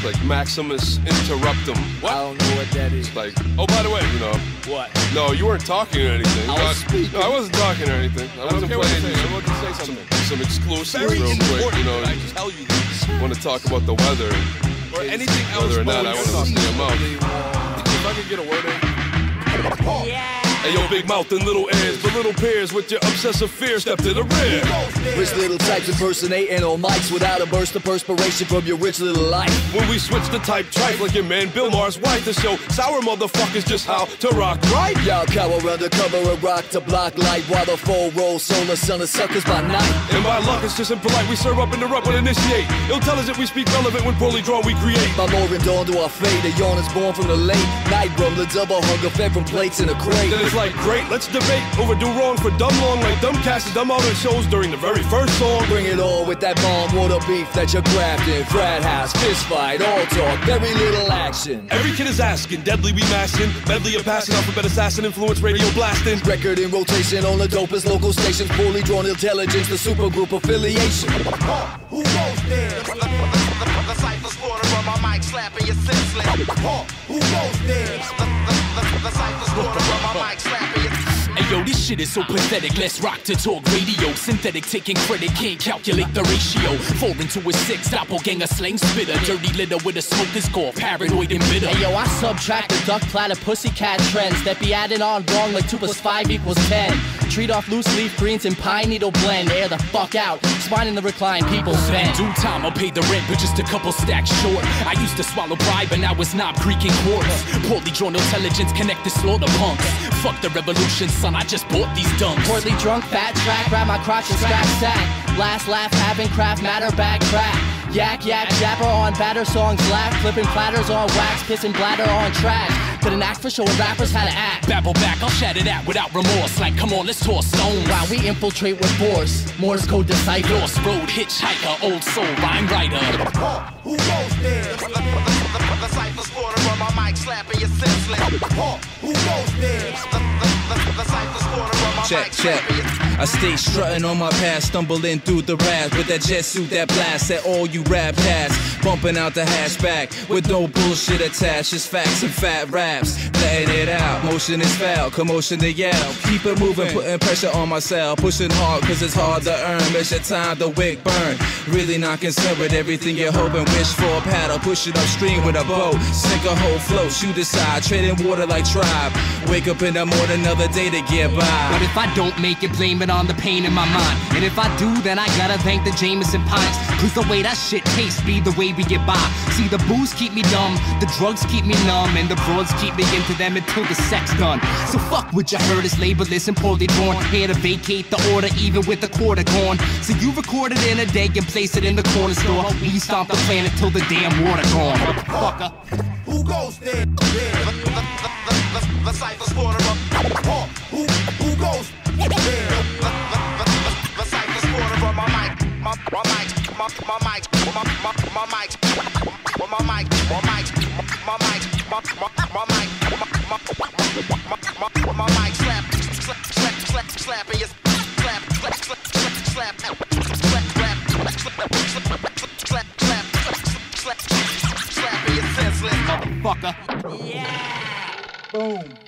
like Maximus Interruptum. What? I don't know what that is. It's like, oh, by the way, you know. What? No, you weren't talking or anything. I was speaking. No, I wasn't talking or anything. I wasn't playing I want to say something. some exclusives Very real quick, important. you know. I tell you this. Want to talk about the weather. Or anything else. Whether or not I want to see your mouth. If I could get a word in. Hey, yo, big mouth and little ears, but little peers with your obsessive fear step to the rear. Rich little types impersonating on mics without a burst of perspiration from your rich little life. When we switch to type tripe like your man Bill Maher's wife to show sour motherfuckers just how to rock right. Y'all cower under cover and rock to block light while the full roll solar sun of suckers by night. And by luck, it's just impolite. We serve up, interrupt, and initiate. Intelligent, we speak relevant. When poorly drawn, we create. By more and dawn to our fate, a yawn is born from the late night rumble, double hunger fed from plates in a crate. Then it's like, great, let's debate. Overdo wrong for dumb long, like dumb cast and dumb out in shows during the very first song. Bring it all with that bomb water beef that you're crafting. Frat house, fist fight, all talk, very little action. Every kid is asking, deadly we masking, medley of passing, alphabet assassin, influence radio blasting. Record in rotation on the dopest local stations, poorly drawn intelligence, the supergroup affiliation. Who goes there? The cypher's quarter on my mic, slapping your senseless. Who goes there? The cypher's quarter on my mic, slapping your Hey yo, this shit is so pathetic, let's rock to talk radio. Synthetic taking credit, can't calculate the ratio. 4 into a 6, doppelganger slang spitter. Dirty litter with a smoker's core, paranoid and bitter. Hey yo, I subtract the duck platter pussycat trends that be added on wrong like 2 + 5 = 10. Treat off loose leaf greens and pine needle blend. Air the fuck out, spine in the recline, people bend. Due time, I'll pay the rent, but just a couple stacks short. I used to swallow pride, but now it's not Greek and quarters. Poorly drawn intelligence, connect the slaughter punks. Fuck the revolution, son, I just bought these dunks. Poorly drunk, fat track, grab my crotch and scratch sack. Last laugh, having craft matter, back crack. Yak, jabber on batter songs, laugh, flipping platters on wax, pissing bladder on trash. Got an act for showing rappers how to act. Babble back, I'll shout it out without remorse. Like, come on, let's toss stones. While we infiltrate with force, Morse code decipher. Lost road, hitchhiker, old soul, rhyme writer. Who goes there? The cypher's quarter on my mic, slapping your senseless. Who goes there? The cypher's quarter on my mic, slapping your I stay strutting on my path, stumbling through the wrath with that jet suit that blast at all you rap cats. Bumping out the hatchback with no bullshit attached, just facts and fat raps. Letting it out, motion is foul, commotion to yell. Keep it moving, putting pressure on myself. Pushing hard cause it's hard to earn. Measure time, the wick burn. Really not concerned with everything you're hoping. Wish for a paddle, push it upstream with a boat. Sink a whole float, shoot aside, trading water like tribe. Wake up in the morning, another day to get by. But if I don't make it, blame it on the pain in my mind. And if I do, then I gotta thank the Jameson Pines. Cause the way that shit tastes be the way we get by. See, the booze keep me dumb, the drugs keep me numb, and the broads keep me into them until the sex done. So fuck what you heard is labeless and poorly drawn. Here to vacate the order even with the quarter gone. So you record it in a day and place it in the corner store. We stomp the planet till the damn water gone. Motherfucker. Who goes there? The cypher's quarter up. Who goes there? The cypher's quarter on my mic. My mic. Slapping your slapping your senseless motherfucker. Yeah. Boom.